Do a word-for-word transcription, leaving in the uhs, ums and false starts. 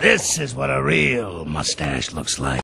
This is what a real mustache looks like.